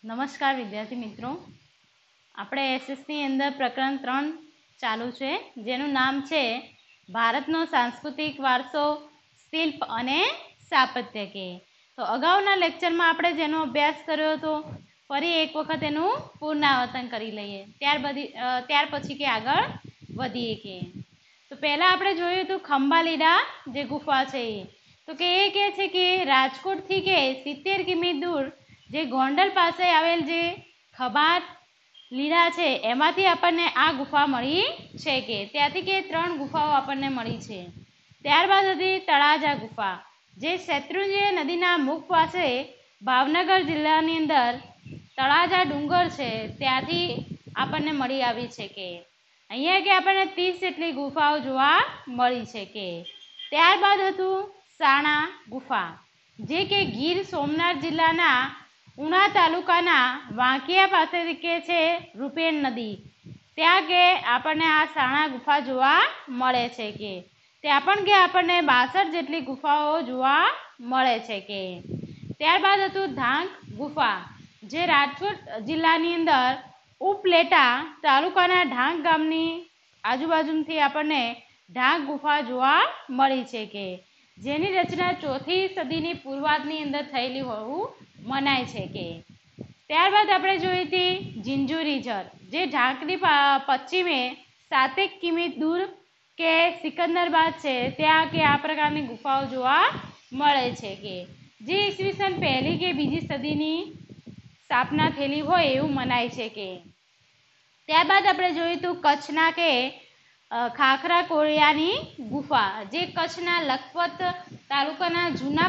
નમસ્કાર વિદ્યાર્થી મિત્રો, આપણે એસએસની અંદર પ્રકરણ 3 ચાલુ છે, જેનું નામ છે ભારતનો સાંસ્કૃતિક વારસો, શિલ્પ અને સ્થાપત્ય કે. તો અગાઉના લેક્ચરમાં આપણે જેનો અભ્યાસ કર્યો હતો, ફરી એક વખત એનું પુનરાવર્તન કરી લઈએ, ત્યાર પછી કે આગળ વધીએ કે. તો પહેલાં આપણે જોયું હતું ખંભાલીડા જે ગુફા છે એ. તો કે એ કહે છે કે રાજકોટથી કે 70 કિમી દૂર જે ગોંડલ પાસે આવેલ જે ખંભાત લીડા છે એમાંથી આપણને આ ગુફા મળી છે કે. ત્યાંથી કે 3 ગુફાઓ આપણને મળી છે. ત્યારબાદ હતી તળાજા ગુફા, જે શેત્રુંજય નદીના મુખ પાસે ભાવનગર જિલ્લાની અંદર તળાજા ડુંગર છે ત્યાંથી આપણને મળી આવી છે કે. અહીંયા કે આપણને 30 જેટલી ગુફાઓ જોવા મળી છે કે. ત્યારબાદ હતું સાણા ગુફા, જે કે ગીર સોમનાથ જિલ્લાના ઉના તાલુકાના વાંકિયા પાસે કે છે રૂપેણ નદી, ત્યાં કે આપણને આ સાણા ગુફા જોવા મળે છે કે. ત્યાં પણ કે આપણને 62 જેટલી ગુફાઓ જોવા મળે છે કે. ત્યારબાદ હતું ધાંક ગુફા, જે રાજકોટ જિલ્લાની અંદર ઉપલેટા તાલુકાના ઢાંક ગામની આજુબાજુથી આપણને ઢાંક ગુફા જોવા મળી છે કે, જેની રચના 4મી સદીની પૂર્વાર્ધની અંદર થયેલી હોવું મનાય છે કે. ત્યારબાદ આપણે જોઈ હતી ઝિંઝુરીઝર, જે ઢાંકની પશ્ચિમે 7 કિમી દૂર કે સિકંદરાબાદ છે ત્યાં કે આ પ્રકારની ગુફાઓ જોવા મળે છે કે, જે ઈસવીસન 1લી કે 2જી સદીની સ્થાપના થયેલી હોય એવું મનાય છે કે. ત્યારબાદ આપણે જોયું હતું કચ્છના કે ખાખરા કોળિયાની ગુફા, જે કચ્છના લખપત તાલુકાના જૂના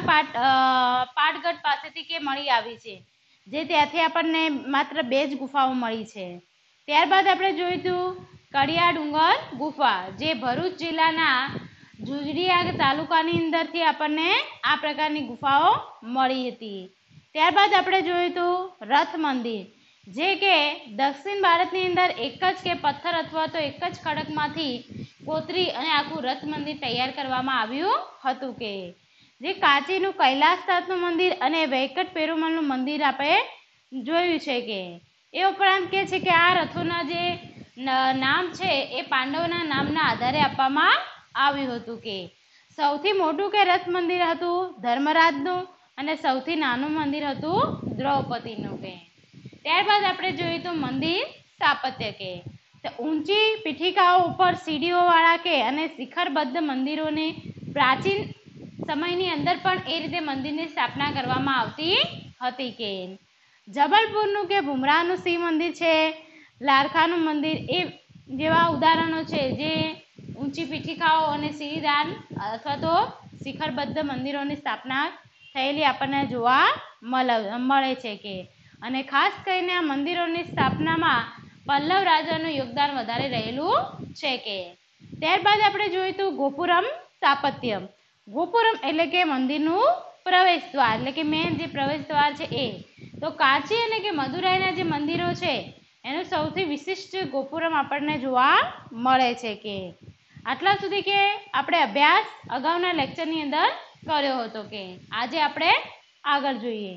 પાટગઢ પાસેથી કે મળી આવી છે, જે ત્યાંથી આપણને માત્ર 2 જ ગુફાઓ મળી છે. ત્યારબાદ આપણે જોયું હતું કડિયા ડુંગર ગુફા, જે ભરૂચ જિલ્લાના ઝુંઝડીયા તાલુકાની અંદરથી આપણને આ પ્રકારની ગુફાઓ મળી હતી. ત્યારબાદ આપણે જોયું હતું રથ મંદિર, જે કે દક્ષિણ ભારતની અંદર એક જ કે પથ્થર અથવા તો એક જ ખડકમાંથી કોતરી અને આખું રથ મંદિર તૈયાર કરવામાં આવ્યું હતું કે, જે કાંચીનું કૈલાસનાથનું મંદિર અને વૈકટ પેરુમલનું મંદિર આપણે જોયું છે કે. એ ઉપરાંત કે છે કે આ રથોના જે નામ છે એ પાંડવોના નામના આધારે આપવામાં આવ્યું હતું કે. સૌથી મોટું કે રથ મંદિર હતું ધર્મરાજનું અને સૌથી નાનું મંદિર હતું દ્રૌપદીનું કે. ત્યારબાદ આપણે જોયું તો મંદિર સ્થાપત્ય કે, તો ઊંચી પીઠિકાઓ ઉપર સીડીઓવાળા કે અને શિખરબદ્ધ મંદિરોને પ્રાચીન સમયની અંદર પણ એ રીતે મંદિરની સ્થાપના કરવામાં આવતી હતી કે. જબલપુરનું કે ભુમરાનું શિવ મંદિર છે, લારખાનું મંદિર એ જેવા ઉદાહરણો છે, જે ઊંચી પીઠિકાઓ અને સીડીદાર અથવા તો શિખરબદ્ધ મંદિરોની સ્થાપના થયેલી આપણને જોવા મળે છે કે. અને ખાસ કરીને આ મંદિરોની સ્થાપનામાં પલ્લવ રાજાનું યોગદાન વધારે રહેલું છે કે. ત્યારબાદ આપણે જોયું હતું ગોપુરમ સ્થાપત્ય. ગોપુરમ એટલે કે મંદિરનું પ્રવેશ દ્વાર, એટલે કે મેન જે પ્રવેશ દ્વાર છે એ. તો કાંચી અને કે મદુરાઈના જે મંદિરો છે એનું સૌથી વિશિષ્ટ ગોપુરમ આપણને જોવા મળે છે કે. આટલા સુધી કે આપણે અભ્યાસ અગાઉના લેક્ચરની અંદર કર્યો હતો કે. આજે આપણે આગળ જોઈએ.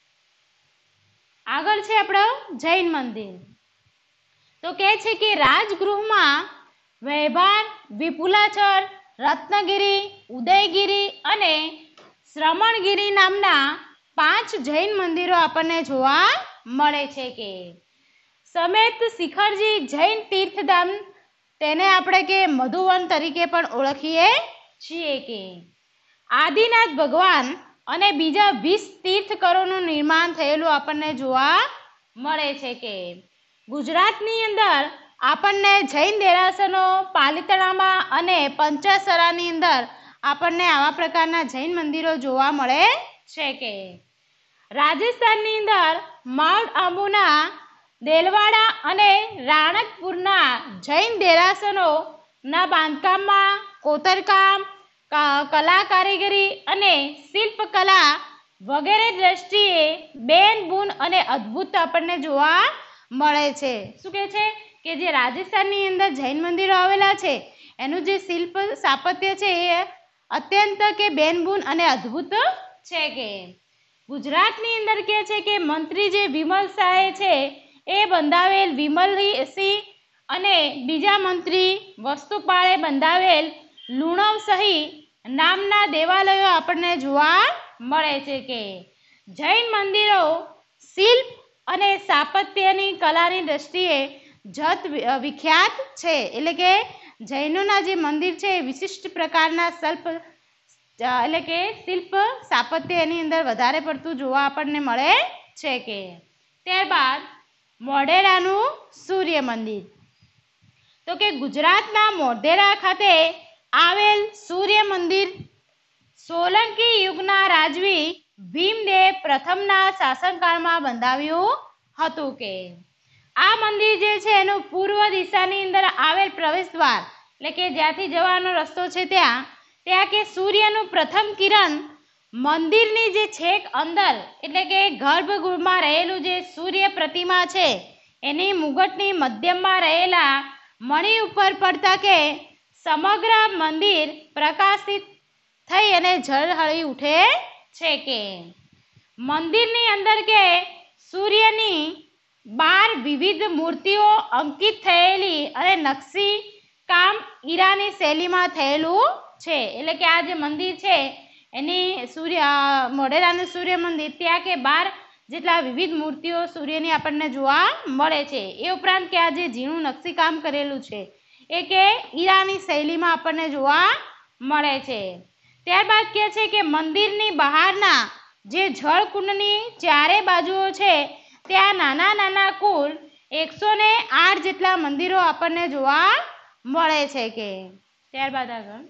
આગળ છે આપણો જૈન મંદિર. તો કહે છે કે રાજગૃહમાં વૈભાર, વિપુલાચર, રત્નગિરી, ઉદયગિરી અને શ્રમણગિરી નામના 5 જૈન મંદિરો આપણને જોવા મળે છે કે. સમેત શિખરજી જૈન તીર્થધામ, તેને આપણે કે મધુવન તરીકે પણ ઓળખીએ છીએ કે. આદિનાથ ભગવાન અને બીજા 20 તીર્થકરોનું નિર્માણ થયેલું આપણને જોવા મળે છે કે. ગુજરાતની અંદર આપણને જૈન દેરાસરો પાલિતાણામાં અને પંચાસરાની અંદર આપણને આવા પ્રકારના જૈન મંદિરો જોવા મળે છે કે. રાજસ્થાનની અંદર માઉન્ટ આબુના દેલવાડા અને રાણકપુરના જૈન દેરાસરોના બાંધકામમાં કોતરકામ, કલા કારીગરી અને શિલ્પકલા વગેરે દ્રષ્ટિએ બેન બૂન અને અદ્ભુત આપણને જોવા મળે છે. શું કહે છે કે જે રાજસ્થાનની અંદર જૈન મંદિરો આવેલા છે એનું જે શિલ્પ સ્થાપત્ય છે એ અત્યંત કે બેન બૂન અને અદ્ભુત છે કે. ગુજરાતની અંદર કે છે કે મંત્રી જે વિમલ શાહે છે એ બંધાવેલ વિમલસિંહ અને બીજા મંત્રી વસ્તુપાળે બંધાવેલ લુણવસહી નામના દેવાલયો આપણને જોવા મળે છે કે જૈન મંદિરો શિલ્પ અને સ્થાપત્યની કલાની દ્રષ્ટિએ જત વિખ્યાત છે. એટલે કે જૈનોના જે મંદિર છે એ વિશિષ્ટ પ્રકારના શિલ્પ સ્થાપત્ય એની અંદર વધારે પડતું જોવા આપણને મળે છે કે ત્યારબાદ મોઢેરાનું સૂર્ય મંદિર. તો કે ગુજરાતના મોઢેરા ખાતે આવેલ સૂર્ય મંદિર સોલંકી યુગના રાજવી ભીમદેવ પ્રથમના શાસનકાળમાં બંધાવ્યું હતું કે આ મંદિર જે છે એનું પૂર્વ દિશાની અંદર આવેલ પ્રવેશ દ્વાર એટલે કે જ્યાંથી જવાનો રસ્તો છે ત્યાં કે સૂર્યનું પ્રથમ કિરણ મંદિરની જે છેક અંદર એટલે કે ગર્ભગૃહમાં રહેલું જે સૂર્ય પ્રતિમા છે એની મુગટની મધ્યમાં રહેલા મણી ઉપર પડતા કે સમગ્ર મંદિર પ્રકાશિત થઈ અને ઝળહળી ઉઠે છે કે મંદિરની અંદર કે સૂર્યની 12 વિવિધ મૂર્તિઓ અંકિત થયેલી અને નકશી કામ ઈરાની શૈલીમાં થયેલું છે. એટલે કે આ જે મંદિર છે એની મોઢેરાનું સૂર્ય મંદિર ત્યાં કે 12 જેટલા વિવિધ મૂર્તિઓ સૂર્યની આપણને જોવા મળે છે. એ ઉપરાંત કે આ જે ઝીણું નકશીકામ કરેલું છે એ કે ઈરાની શૈલીમાં આપણને જોવા મળે છે. ત્યારબાદ કહે છે કે મંદિરની બહારના જે જળકુંડની ચારે બાજુઓ છે ત્યાં નાના નાના કુલ 108 જેટલા મંદિરો આપણને જોવા મળે છે કે ત્યારબાદ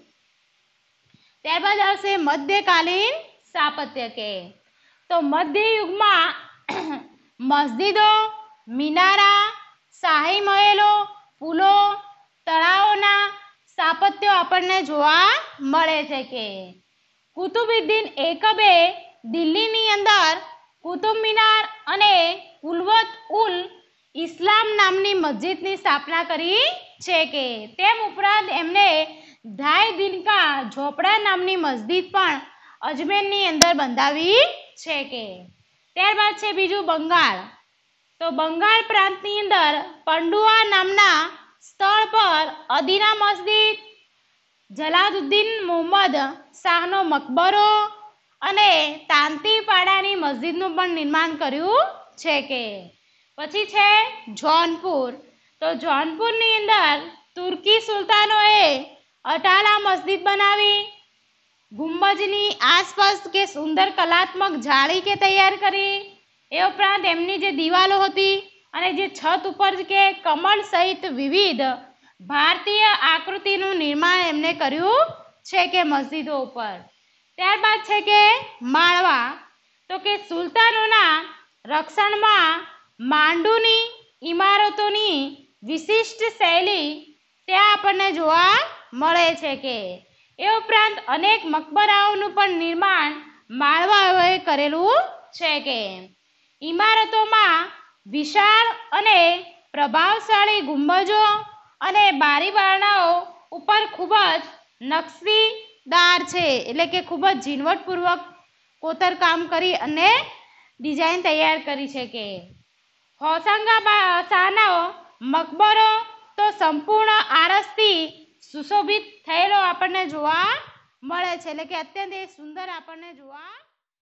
આવશે મધ્યકાલીન સ્થાપત્ય કે તો મધ્ય યુગમાં મસ્જિદો, મિનારા, શાહી મહેલો, પુલો, તળાવોના સ્થાપત્યો આપણને જોવા મળે છે કે કુતુબુદ્દીન એકબે દિલ્હીની અંદર કુતુબ મિનાર અને ઉલવત ઉલ ઇસ્લામ નામની મસ્જિદની સ્થાપના કરી છે કે તેમ ઉપરાંત એમને ઢાઈ દિનકા ઝોપડા નામની મસ્જિદ પણ અજમેરની અંદર બંધાવી છે કે ત્યારબાદ છે બીજું બંગાળ. તો બંગાળ પ્રાંતની અંદર પંડુઆ નામના સ્થળ પર અદીના મસ્જિદ, જલાલુદ્દીન મુહમ્મદ શાહનો મકબરો અને તાંતીપાડાની મસ્જિદનું પણ નિર્માણ કર્યું છે કે પછી છે જૌનપુર. તો જૌનપુરની અંદર તુર્કી સુલતાનોએ અટાલા મસ્જિદ બનાવી, ગુંબજની આસપાસ કે સુંદર કલાત્મક જાળી કે તૈયાર કરી. એ ઉપરાંત એમની જે દિવાલો હતી અને જે છત ઉપર કે કમળ સહિત વિવિધ ભારતીય આકૃતિનું નિર્માણ એમને કર્યું છે કે મસ્જિદો ઉપર. ત્યારબાદ છે કે માળવા. તો કે સુલતાનોના રક્ષણમાં માંડુની ઇમારતોની વિશિષ્ટ શૈલી ત્યાં આપણને જોવા મળે છે કે એ ઉપરાંત અનેક મકબરાઓનું પણ નિર્માણ માળવાઓએ કરેલું છે કે ઇમારતોમાં વિશાળ અને પ્રભાવશાળી ગુંબજો અને બારી બારણાઓ ઉપર ખૂબ જ નકશીદાર છે એટલે કે ખૂબ જ ઝીણવટપૂર્વક કોતરકામ કરી અને ડિઝાઇન તૈયાર કરી છે કે હોશંગાબાદનો મકબરો તો સંપૂર્ણ આરસથી સુશોભિત થયેલો આપણને જોવા મળે છે એટલે કે અત્યંત સુંદર આપણને જોવા